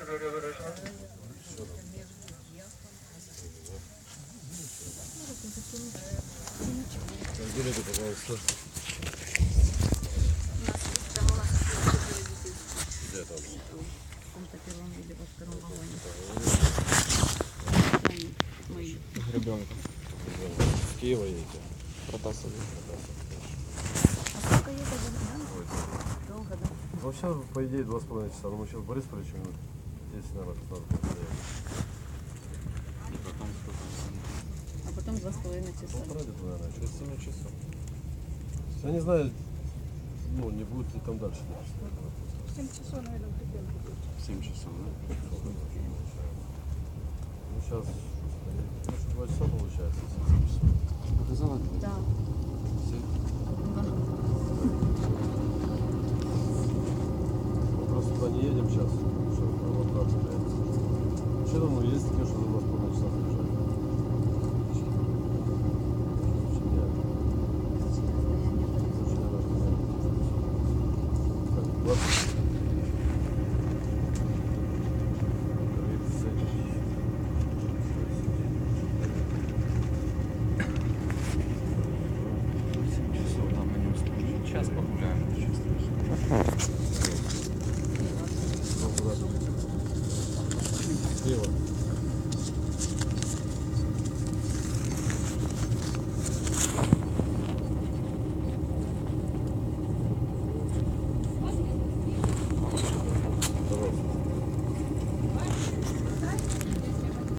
Билеты, пожалуйста. Где там? В каком-то первом или во втором вагоне. Мои. Гребенка. С Киева едете? Протасовый. А сколько ехать до Гребенки? Долго, да? Вообще, по идее, 2,5 часа. Но мы сейчас в Борисполе еще минут 10, наверное, 15 постоять. А потом 2,5 часа. Полтора где-то, наверное, через 7 часов. Я не знаю, ну, не будет ли там дальше. 7 часов, наверное, в Гребенку будет. 7 часов, да? Ну, сейчас, 2 часа получается, если 7 часов. Показала? Да. Все. Мы просто туда не едем сейчас, потому что там обратно. Вообще, ну, есть, конечно, за 2,5